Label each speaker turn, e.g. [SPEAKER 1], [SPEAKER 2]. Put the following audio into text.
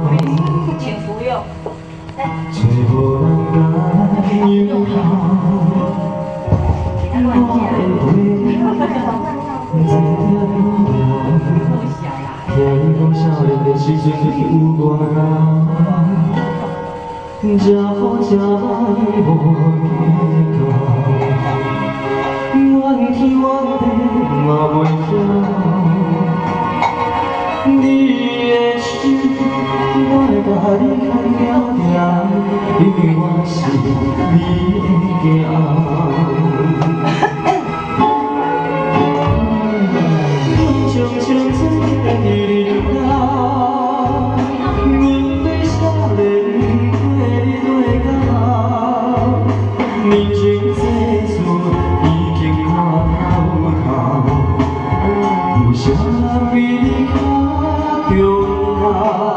[SPEAKER 1] 请服用。
[SPEAKER 2] 找无人甲拥抱，我听你讲少年的时阵有多难，这好这歹无计较，怨天怨地嘛袂晓。你的心，我会甲你牵条条，因为我是你的囝。将青春一日到，阮对少年过你对到，人情世事已经看透透，有啥比你较重要？